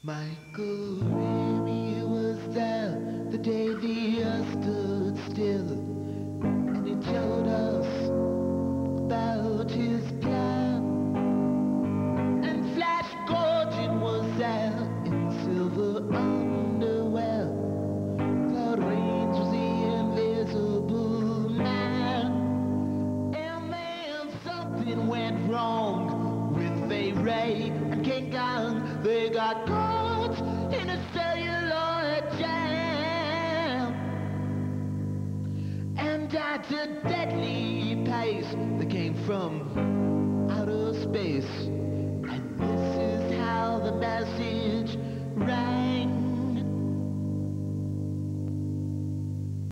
Michael Remy was there the day the earth stood still, and he told us about his plan. And Flash Gordon was there in silver underwear. Cloud Rains was the invisible man. And then something went wrong with Fay Ray and King Kong. They got caught in a celluloid jam and at a deadly pace. They came from outer space, and this is how the message rang.